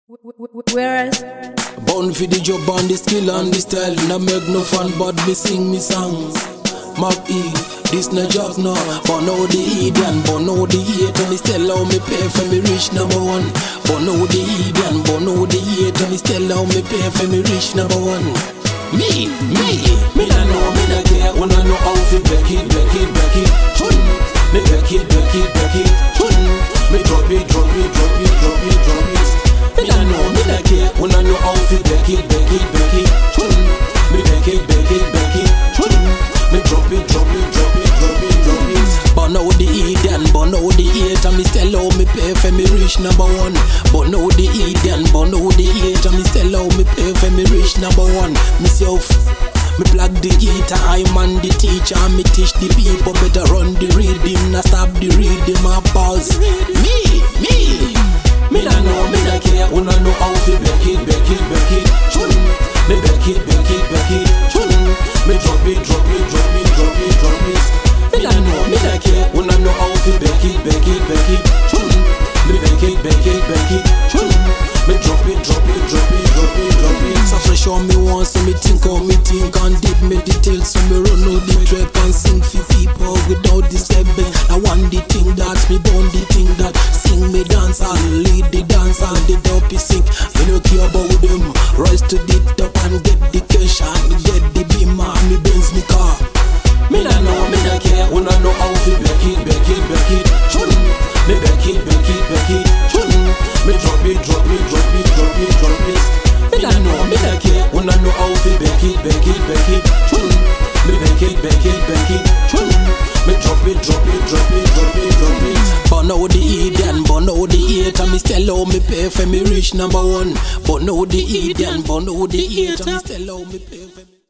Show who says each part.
Speaker 1: Whereas
Speaker 2: Born for the job and the skill and the style. No make no fun but me sing me songs. Mark E, this no job no. But now the Indian, but now the hate. And me still how me pay for me reach number one. But now the Indian, but now the hate. And me still how me pay for me reach number one. Me no know, me no care. Wanna know how to back it. Me back it. Me drop it. Me no know, me no care. Wanna know how to back it. Me back it. Me drop it. But now the Indian, but now the hate. And me still how me pay for me reach number one. But now the Indian, but now the hate. And me still how me pay for me reach number one. Myself, me plug the guitar, I'm on the teacher. Me teach the people better run the rhythm. Not stop the rhythm and pause. Me no know, me no care. Wanna know how to back it. Me back it. Me drop it. Me no know, me no care. Wanna know how to back it. Me back it. Me drop it. So fresh on me once, so me think how me think and deep meditate. So me run out the track and sing for people without disturbance. I want the thing that's me born, the thing that sing me dance and lead the dance and the dopey sing. Me no care about them. Rise to the top and get the cash and get the beam and me Benz me car. Me no know, me no care. Wanna know how to back it. Me back it. Me drop it. Me no know, me no care. Wanna know how to back it. Me back it. Me drop it. But now the Indian, but now the hate. And me still how me pay for me reach number one. But now the Indian, but now the hate. And me still how me pay for me